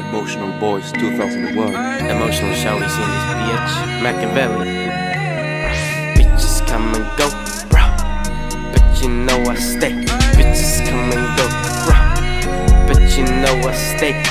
Emotional Boys 2001. Emotional shorties in this bitch. Machiavelli. Bitches come and go, bro, but you know I stay. Bitches come and go, bro, but you know I stay.